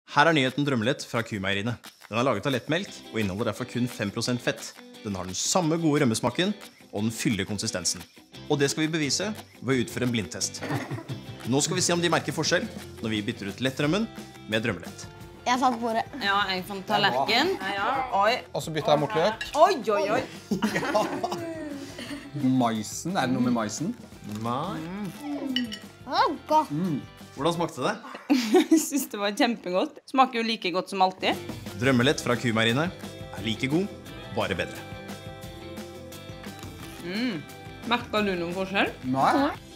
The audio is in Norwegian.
Her nyheten Drømmelett fra Kumeieriene. Den laget av lettmelk og inneholder derfor kun 5% fett. Den har den samme gode rømmesmaken og den fyller konsistensen. Og det skal vi bevise ved å utføre en blindtest. Nå skal vi se om de merker forskjell når vi bytter ut lettrømmen med Drømmelett. Jeg fant bordet. Ja, jeg fant tallerken. Oi. Og så bytter jeg mot løk. Oi. Maisen, er det noe med maisen? Nei. Godt. Hvordan smakte det? Jeg synes det var kjempegodt. Smaker jo like godt som alltid. Drømmelett fra Kumeieriene er like god, bare bedre. Merker du noen forskjell? Nei.